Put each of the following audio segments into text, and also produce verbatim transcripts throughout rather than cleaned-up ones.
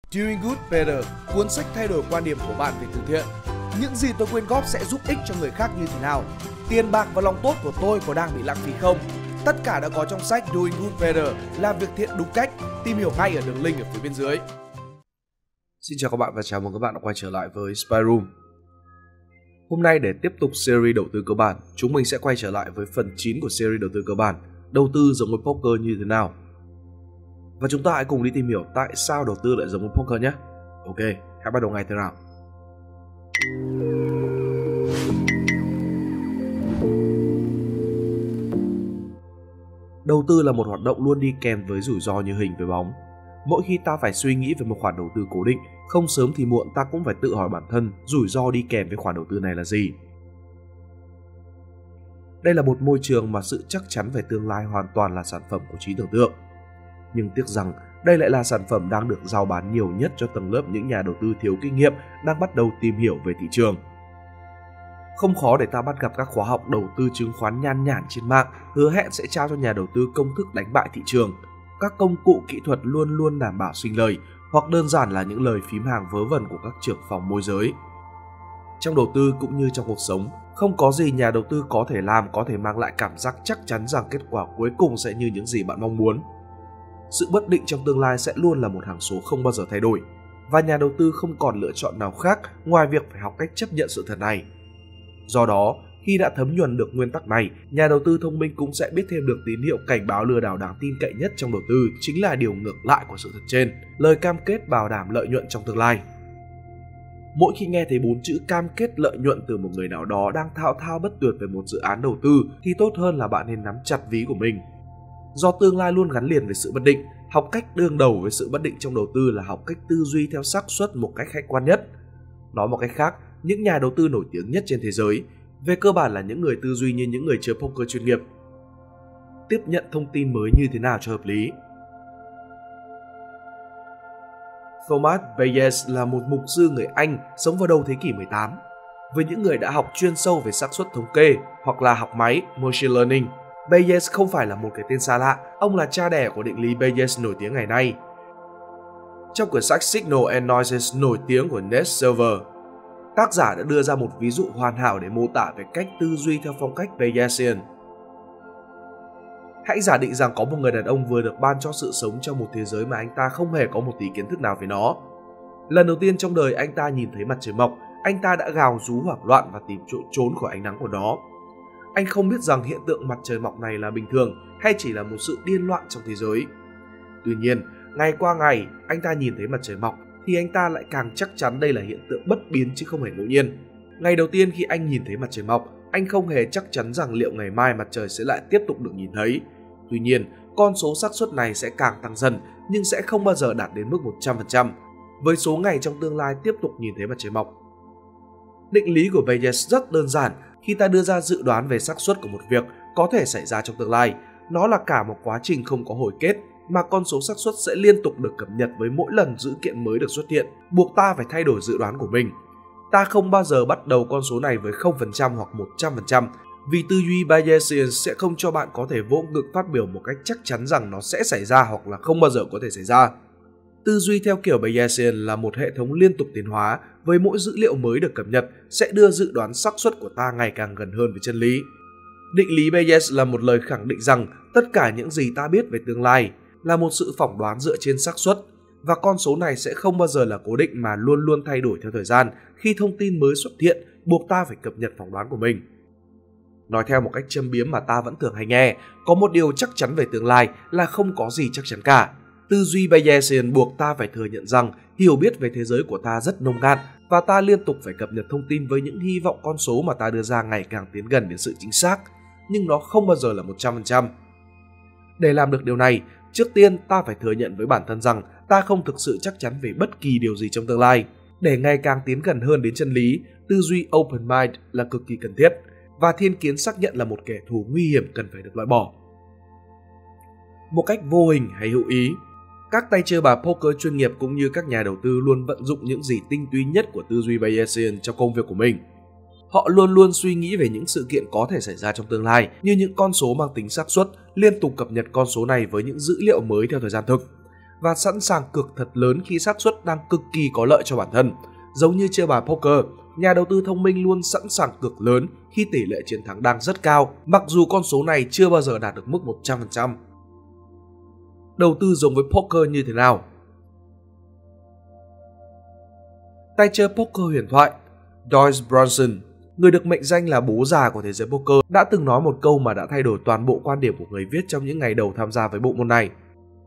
Doing Good Better, cuốn sách thay đổi quan điểm của bạn về từ thiện. Những gì tôi quyên góp sẽ giúp ích cho người khác như thế nào? Tiền bạc và lòng tốt của tôi có đang bị lãng phí không? Tất cả đã có trong sách Doing Good Better, làm việc thiện đúng cách. Tìm hiểu ngay ở đường link ở phía bên dưới. Xin chào các bạn và chào mừng các bạn đã quay trở lại với Spy Room. Hôm nay để tiếp tục series đầu tư cơ bản, chúng mình sẽ quay trở lại với phần chín của series đầu tư cơ bản, đầu tư giống với poker như thế nào. Và chúng ta hãy cùng đi tìm hiểu tại sao đầu tư lại giống với poker nhé. Ok, hãy bắt đầu ngay thế nào. Đầu tư là một hoạt động luôn đi kèm với rủi ro như hình với bóng. Mỗi khi ta phải suy nghĩ về một khoản đầu tư cố định, không sớm thì muộn ta cũng phải tự hỏi bản thân rủi ro đi kèm với khoản đầu tư này là gì. Đây là một môi trường mà sự chắc chắn về tương lai hoàn toàn là sản phẩm của trí tưởng tượng. Nhưng tiếc rằng đây lại là sản phẩm đang được rao bán nhiều nhất cho tầng lớp những nhà đầu tư thiếu kinh nghiệm đang bắt đầu tìm hiểu về thị trường. Không khó để ta bắt gặp các khóa học đầu tư chứng khoán nhan nhản trên mạng hứa hẹn sẽ trao cho nhà đầu tư công thức đánh bại thị trường, các công cụ kỹ thuật luôn luôn đảm bảo sinh lời, hoặc đơn giản là những lời phím hàng vớ vẩn của các trưởng phòng môi giới. Trong đầu tư cũng như trong cuộc sống, không có gì nhà đầu tư có thể làm có thể mang lại cảm giác chắc chắn rằng kết quả cuối cùng sẽ như những gì bạn mong muốn. Sự bất định trong tương lai sẽ luôn là một hằng số không bao giờ thay đổi, và nhà đầu tư không còn lựa chọn nào khác ngoài việc phải học cách chấp nhận sự thật này. Do đó, khi đã thấm nhuần được nguyên tắc này, nhà đầu tư thông minh cũng sẽ biết thêm được tín hiệu cảnh báo lừa đảo đáng tin cậy nhất trong đầu tư chính là điều ngược lại của sự thật trên, lời cam kết bảo đảm lợi nhuận trong tương lai. Mỗi khi nghe thấy bốn chữ cam kết lợi nhuận từ một người nào đó đang thao thao bất tuyệt về một dự án đầu tư thì tốt hơn là bạn nên nắm chặt ví của mình. Do tương lai luôn gắn liền với sự bất định, học cách đương đầu với sự bất định trong đầu tư là học cách tư duy theo xác suất một cách khách quan nhất. Nói một cách khác, những nhà đầu tư nổi tiếng nhất trên thế giới về cơ bản là những người tư duy như những người chơi poker chuyên nghiệp. Tiếp nhận thông tin mới như thế nào cho hợp lý? Thomas Bayes là một mục sư người Anh sống vào đầu thế kỷ mười tám. Với những người đã học chuyên sâu về xác suất thống kê hoặc là học máy machine learning, Bayes không phải là một cái tên xa lạ, ông là cha đẻ của định lý Bayes nổi tiếng ngày nay. Trong quyển sách Signal and Noises nổi tiếng của Nate Silver, tác giả đã đưa ra một ví dụ hoàn hảo để mô tả về cách tư duy theo phong cách Bayesian. Hãy giả định rằng có một người đàn ông vừa được ban cho sự sống trong một thế giới mà anh ta không hề có một tí kiến thức nào về nó. Lần đầu tiên trong đời anh ta nhìn thấy mặt trời mọc, anh ta đã gào rú hoảng loạn và tìm chỗ trốn khỏi ánh nắng của nó. Anh không biết rằng hiện tượng mặt trời mọc này là bình thường hay chỉ là một sự điên loạn trong thế giới. Tuy nhiên, ngày qua ngày, anh ta nhìn thấy mặt trời mọc thì anh ta lại càng chắc chắn đây là hiện tượng bất biến chứ không hề ngẫu nhiên. Ngày đầu tiên khi anh nhìn thấy mặt trời mọc, anh không hề chắc chắn rằng liệu ngày mai mặt trời sẽ lại tiếp tục được nhìn thấy. Tuy nhiên, con số xác suất này sẽ càng tăng dần nhưng sẽ không bao giờ đạt đến mức một trăm phần trăm với số ngày trong tương lai tiếp tục nhìn thấy mặt trời mọc. Định lý của Bayes rất đơn giản. Khi ta đưa ra dự đoán về xác suất của một việc có thể xảy ra trong tương lai, nó là cả một quá trình không có hồi kết, mà con số xác suất sẽ liên tục được cập nhật với mỗi lần dữ kiện mới được xuất hiện, buộc ta phải thay đổi dự đoán của mình. Ta không bao giờ bắt đầu con số này với không phần trăm hoặc một trăm phần trăm, vì tư duy Bayesian sẽ không cho bạn có thể vỗ ngực phát biểu một cách chắc chắn rằng nó sẽ xảy ra hoặc là không bao giờ có thể xảy ra. Tư duy theo kiểu Bayesian là một hệ thống liên tục tiến hóa, với mỗi dữ liệu mới được cập nhật sẽ đưa dự đoán xác suất của ta ngày càng gần hơn với chân lý. Định lý Bayes là một lời khẳng định rằng tất cả những gì ta biết về tương lai là một sự phỏng đoán dựa trên xác suất, và con số này sẽ không bao giờ là cố định mà luôn luôn thay đổi theo thời gian khi thông tin mới xuất hiện, buộc ta phải cập nhật phỏng đoán của mình. Nói theo một cách châm biếm mà ta vẫn thường hay nghe, có một điều chắc chắn về tương lai là không có gì chắc chắn cả. Tư duy Bayesian buộc ta phải thừa nhận rằng hiểu biết về thế giới của ta rất nông cạn và ta liên tục phải cập nhật thông tin với những hy vọng con số mà ta đưa ra ngày càng tiến gần đến sự chính xác, nhưng nó không bao giờ là một trăm phần trăm. Để làm được điều này, trước tiên ta phải thừa nhận với bản thân rằng ta không thực sự chắc chắn về bất kỳ điều gì trong tương lai. Để ngày càng tiến gần hơn đến chân lý, tư duy open mind là cực kỳ cần thiết, và thiên kiến xác nhận là một kẻ thù nguy hiểm cần phải được loại bỏ. Một cách vô hình hay hữu ý, các tay chơi bài poker chuyên nghiệp cũng như các nhà đầu tư luôn vận dụng những gì tinh túy nhất của tư duy Bayesian trong công việc của mình. Họ luôn luôn suy nghĩ về những sự kiện có thể xảy ra trong tương lai như những con số mang tính xác suất, liên tục cập nhật con số này với những dữ liệu mới theo thời gian thực. và sẵn sàng cược thật lớn khi xác suất đang cực kỳ có lợi cho bản thân. Giống như chơi bài poker, nhà đầu tư thông minh luôn sẵn sàng cược lớn khi tỷ lệ chiến thắng đang rất cao, mặc dù con số này chưa bao giờ đạt được mức một trăm phần trăm. Đầu tư giống với poker như thế nào? Tay chơi poker huyền thoại Doyle Brunson, người được mệnh danh là bố già của thế giới poker, đã từng nói một câu mà đã thay đổi toàn bộ quan điểm của người viết trong những ngày đầu tham gia với bộ môn này.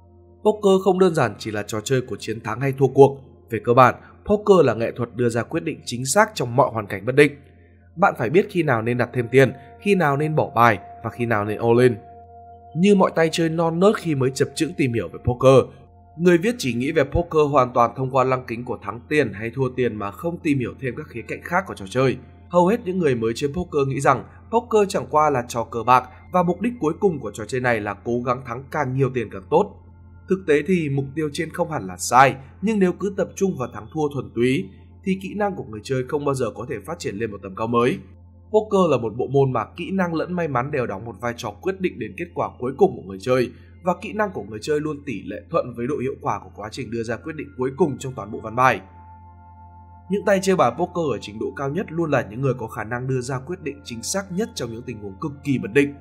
Poker không đơn giản chỉ là trò chơi của chiến thắng hay thua cuộc. Về cơ bản, poker là nghệ thuật đưa ra quyết định chính xác trong mọi hoàn cảnh bất định. Bạn phải biết khi nào nên đặt thêm tiền, khi nào nên bỏ bài và khi nào nên all in. Như mọi tay chơi non nớt khi mới chập chững tìm hiểu về poker, người viết chỉ nghĩ về poker hoàn toàn thông qua lăng kính của thắng tiền hay thua tiền mà không tìm hiểu thêm các khía cạnh khác của trò chơi. Hầu hết những người mới chơi poker nghĩ rằng poker chẳng qua là trò cờ bạc và mục đích cuối cùng của trò chơi này là cố gắng thắng càng nhiều tiền càng tốt. Thực tế thì mục tiêu trên không hẳn là sai, nhưng nếu cứ tập trung vào thắng thua thuần túy thì kỹ năng của người chơi không bao giờ có thể phát triển lên một tầm cao mới. Poker là một bộ môn mà kỹ năng lẫn may mắn đều đóng một vai trò quyết định đến kết quả cuối cùng của người chơi, và kỹ năng của người chơi luôn tỷ lệ thuận với độ hiệu quả của quá trình đưa ra quyết định cuối cùng trong toàn bộ ván bài. Những tay chơi bài poker ở trình độ cao nhất luôn là những người có khả năng đưa ra quyết định chính xác nhất trong những tình huống cực kỳ bất định.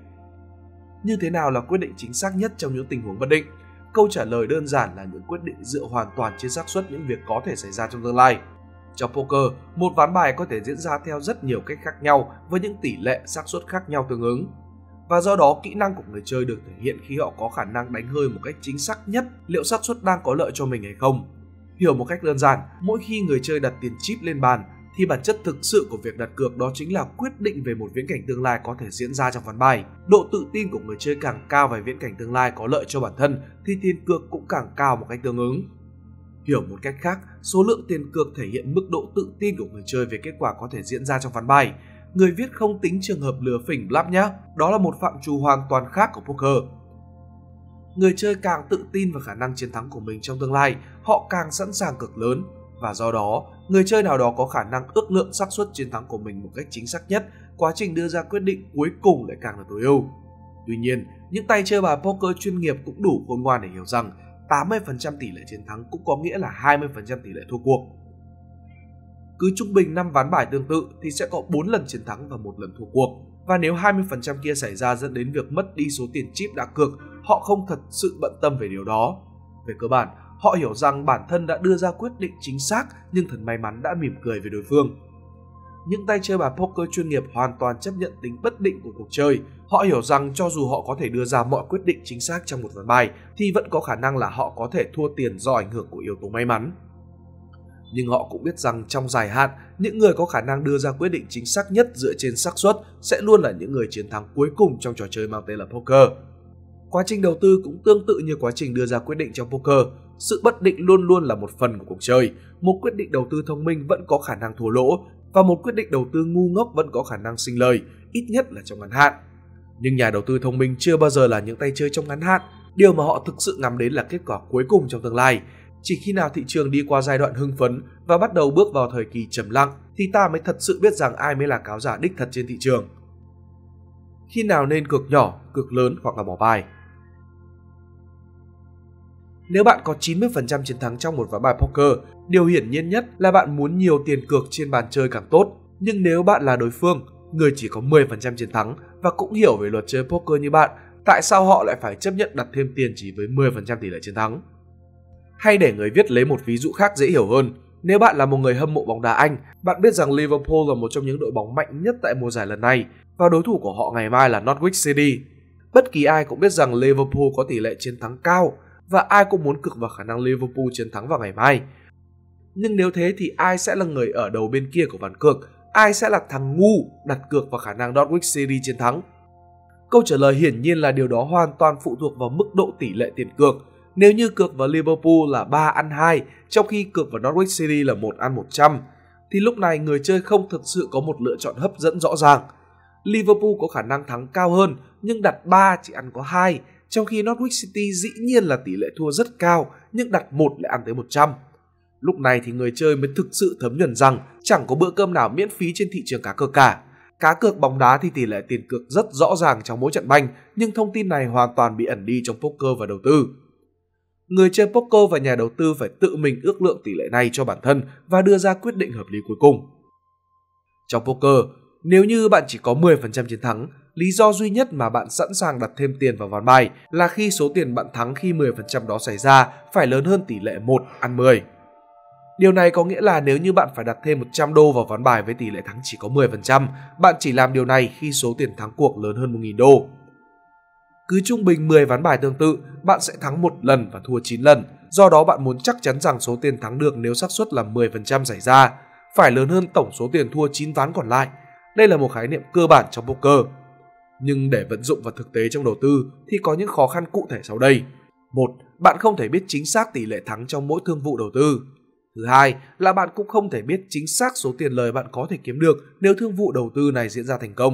Như thế nào là quyết định chính xác nhất trong những tình huống bất định? Câu trả lời đơn giản là những quyết định dựa hoàn toàn trên xác suất những việc có thể xảy ra trong tương lai. Trong poker, một ván bài có thể diễn ra theo rất nhiều cách khác nhau với những tỷ lệ xác suất khác nhau tương ứng. Và do đó, kỹ năng của người chơi được thể hiện khi họ có khả năng đánh hơi một cách chính xác nhất liệu xác suất đang có lợi cho mình hay không. Hiểu một cách đơn giản, mỗi khi người chơi đặt tiền chip lên bàn thì bản chất thực sự của việc đặt cược đó chính là quyết định về một viễn cảnh tương lai có thể diễn ra trong ván bài. Độ tự tin của người chơi càng cao về viễn cảnh tương lai có lợi cho bản thân thì tiền cược cũng càng cao một cách tương ứng. Hiểu một cách khác, số lượng tiền cược thể hiện mức độ tự tin của người chơi về kết quả có thể diễn ra trong ván bài. Người viết không tính trường hợp lừa phỉnh bluff nhé, đó là một phạm trù hoàn toàn khác của poker. Người chơi càng tự tin vào khả năng chiến thắng của mình trong tương lai, họ càng sẵn sàng cược lớn, và do đó, người chơi nào đó có khả năng ước lượng xác suất chiến thắng của mình một cách chính xác nhất, quá trình đưa ra quyết định cuối cùng lại càng là tối ưu. Tuy nhiên, những tay chơi bài poker chuyên nghiệp cũng đủ khôn ngoan để hiểu rằng tám mươi phần trăm tỷ lệ chiến thắng cũng có nghĩa là hai mươi phần trăm tỷ lệ thua cuộc. Cứ trung bình năm ván bài tương tự thì sẽ có bốn lần chiến thắng và một lần thua cuộc. Và nếu hai mươi phần trăm kia xảy ra dẫn đến việc mất đi số tiền chip đã cược, họ không thật sự bận tâm về điều đó. Về cơ bản, họ hiểu rằng bản thân đã đưa ra quyết định chính xác nhưng thần may mắn đã mỉm cười về đối phương. Những tay chơi bài poker chuyên nghiệp hoàn toàn chấp nhận tính bất định của cuộc chơi. Họ hiểu rằng cho dù họ có thể đưa ra mọi quyết định chính xác trong một ván bài thì vẫn có khả năng là họ có thể thua tiền do ảnh hưởng của yếu tố may mắn. Nhưng họ cũng biết rằng trong dài hạn, những người có khả năng đưa ra quyết định chính xác nhất dựa trên xác suất sẽ luôn là những người chiến thắng cuối cùng trong trò chơi mang tên là poker. Quá trình đầu tư cũng tương tự như quá trình đưa ra quyết định trong poker. Sự bất định luôn luôn là một phần của cuộc chơi. Một quyết định đầu tư thông minh vẫn có khả năng thua lỗ, và một quyết định đầu tư ngu ngốc vẫn có khả năng sinh lời, ít nhất là trong ngắn hạn. Nhưng nhà đầu tư thông minh chưa bao giờ là những tay chơi trong ngắn hạn. Điều mà họ thực sự ngắm đến là kết quả cuối cùng trong tương lai. Chỉ khi nào thị trường đi qua giai đoạn hưng phấn và bắt đầu bước vào thời kỳ trầm lặng thì ta mới thật sự biết rằng ai mới là cáo giả đích thật trên thị trường. Khi nào nên cược nhỏ, cược lớn hoặc là bỏ bài? Nếu bạn có chín mươi phần trăm chiến thắng trong một ván bài poker, điều hiển nhiên nhất là bạn muốn nhiều tiền cược trên bàn chơi càng tốt. Nhưng nếu bạn là đối phương, người chỉ có mười phần trăm chiến thắng và cũng hiểu về luật chơi poker như bạn, tại sao họ lại phải chấp nhận đặt thêm tiền chỉ với mười phần trăm tỷ lệ chiến thắng? Hay để người viết lấy một ví dụ khác dễ hiểu hơn, nếu bạn là một người hâm mộ bóng đá Anh, bạn biết rằng Liverpool là một trong những đội bóng mạnh nhất tại mùa giải lần này và đối thủ của họ ngày mai là Norwich City. Bất kỳ ai cũng biết rằng Liverpool có tỷ lệ chiến thắng cao và ai cũng muốn cược vào khả năng Liverpool chiến thắng vào ngày mai. Nhưng nếu thế thì ai sẽ là người ở đầu bên kia của ván cược? Ai sẽ là thằng ngu đặt cược vào khả năng Norwich City chiến thắng? Câu trả lời hiển nhiên là điều đó hoàn toàn phụ thuộc vào mức độ tỷ lệ tiền cược. Nếu như cược vào Liverpool là ba ăn hai, trong khi cược vào Norwich City là một ăn một trăm, thì lúc này người chơi không thực sự có một lựa chọn hấp dẫn rõ ràng. Liverpool có khả năng thắng cao hơn, nhưng đặt ba chỉ ăn có hai, trong khi Norwich City dĩ nhiên là tỷ lệ thua rất cao, nhưng đặt một lại ăn tới một trăm. Lúc này thì người chơi mới thực sự thấm nhuần rằng chẳng có bữa cơm nào miễn phí trên thị trường cá cược cả. Cá cược bóng đá thì tỷ lệ tiền cược rất rõ ràng trong mỗi trận banh, nhưng thông tin này hoàn toàn bị ẩn đi trong poker và đầu tư. Người chơi poker và nhà đầu tư phải tự mình ước lượng tỷ lệ này cho bản thân và đưa ra quyết định hợp lý cuối cùng. Trong poker, nếu như bạn chỉ có mười phần trăm chiến thắng, lý do duy nhất mà bạn sẵn sàng đặt thêm tiền vào ván bài là khi số tiền bạn thắng khi mười phần trăm đó xảy ra phải lớn hơn tỷ lệ một ăn mười. Điều này có nghĩa là nếu như bạn phải đặt thêm một trăm đô vào ván bài với tỷ lệ thắng chỉ có mười phần trăm, bạn chỉ làm điều này khi số tiền thắng cuộc lớn hơn một nghìn đô. Cứ trung bình mười ván bài tương tự, bạn sẽ thắng một lần và thua chín lần. Do đó bạn muốn chắc chắn rằng số tiền thắng được nếu xác suất là mười phần trăm xảy ra phải lớn hơn tổng số tiền thua chín ván còn lại. Đây là một khái niệm cơ bản trong poker. Nhưng để vận dụng vào thực tế trong đầu tư thì có những khó khăn cụ thể sau đây. Một, bạn không thể biết chính xác tỷ lệ thắng trong mỗi thương vụ đầu tư. Thứ hai là bạn cũng không thể biết chính xác số tiền lời bạn có thể kiếm được nếu thương vụ đầu tư này diễn ra thành công.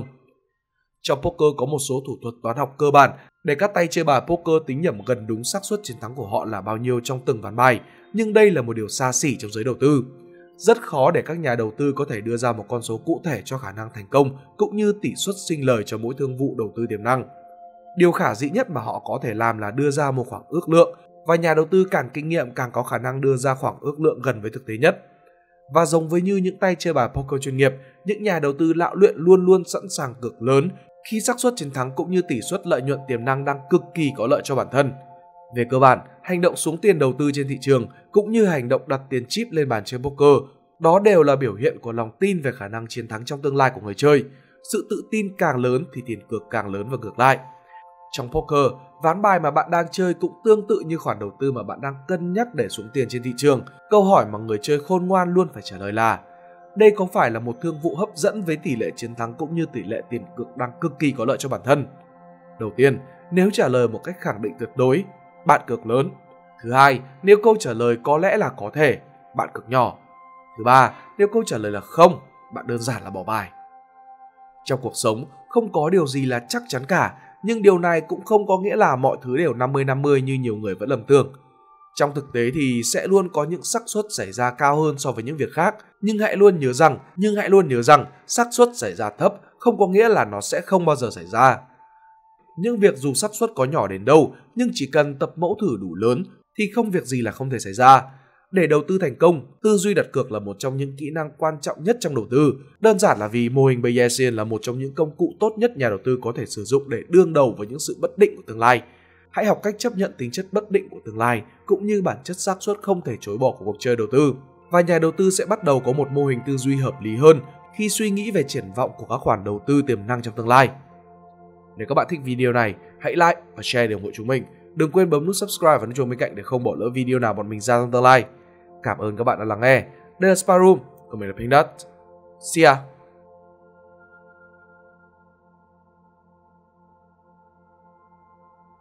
Trong poker có một số thủ thuật toán học cơ bản để các tay chơi bài poker tính nhẩm gần đúng xác suất chiến thắng của họ là bao nhiêu trong từng ván bài, nhưng đây là một điều xa xỉ trong giới đầu tư. Rất khó để các nhà đầu tư có thể đưa ra một con số cụ thể cho khả năng thành công cũng như tỷ suất sinh lời cho mỗi thương vụ đầu tư tiềm năng. Điều khả dĩ nhất mà họ có thể làm là đưa ra một khoảng ước lượng, và nhà đầu tư càng kinh nghiệm càng có khả năng đưa ra khoảng ước lượng gần với thực tế nhất. Và giống với như những tay chơi bài poker chuyên nghiệp, những nhà đầu tư lão luyện luôn luôn sẵn sàng cược lớn khi xác suất chiến thắng cũng như tỷ suất lợi nhuận tiềm năng đang cực kỳ có lợi cho bản thân. Về cơ bản, hành động xuống tiền đầu tư trên thị trường cũng như hành động đặt tiền chip lên bàn chơi poker, đó đều là biểu hiện của lòng tin về khả năng chiến thắng trong tương lai của người chơi. Sự tự tin càng lớn thì tiền cược càng lớn và ngược lại. Trong poker, ván bài mà bạn đang chơi cũng tương tự như khoản đầu tư mà bạn đang cân nhắc để xuống tiền trên thị trường. Câu hỏi mà người chơi khôn ngoan luôn phải trả lời là: đây có phải là một thương vụ hấp dẫn với tỷ lệ chiến thắng cũng như tỷ lệ tiền cược đang cực kỳ có lợi cho bản thân? Đầu tiên, nếu trả lời một cách khẳng định tuyệt đối, bạn cược lớn. Thứ hai, nếu câu trả lời có lẽ là có thể, bạn cược nhỏ. Thứ ba, nếu câu trả lời là không, bạn đơn giản là bỏ bài. Trong cuộc sống, không có điều gì là chắc chắn cả, nhưng điều này cũng không có nghĩa là mọi thứ đều năm mươi năm mươi như nhiều người vẫn lầm tưởng. Trong thực tế thì sẽ luôn có những xác suất xảy ra cao hơn so với những việc khác, nhưng hãy luôn nhớ rằng, nhưng hãy luôn nhớ rằng xác suất xảy ra thấp không có nghĩa là nó sẽ không bao giờ xảy ra. Những việc dù xác suất có nhỏ đến đâu, nhưng chỉ cần tập mẫu thử đủ lớn thì không việc gì là không thể xảy ra. Để đầu tư thành công, tư duy đặt cược là một trong những kỹ năng quan trọng nhất trong đầu tư. Đơn giản là vì mô hình Bayesian là một trong những công cụ tốt nhất nhà đầu tư có thể sử dụng để đương đầu với những sự bất định của tương lai. Hãy học cách chấp nhận tính chất bất định của tương lai cũng như bản chất xác suất không thể chối bỏ của cuộc chơi đầu tư. Và nhà đầu tư sẽ bắt đầu có một mô hình tư duy hợp lý hơn khi suy nghĩ về triển vọng của các khoản đầu tư tiềm năng trong tương lai. Nếu các bạn thích video này, hãy like và share để ủng hộ chúng mình. Đừng quên bấm nút subscribe và nút chuông bên cạnh để không bỏ lỡ video nào bọn mình ra trong tương lai. Cảm ơn các bạn đã lắng nghe. Đây là Spy Room, còn mình là Pink Dot. See ya!